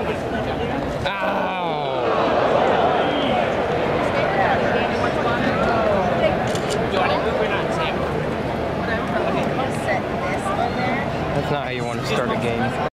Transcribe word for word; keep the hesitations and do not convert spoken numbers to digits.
Ow! That's not how you want to start a game.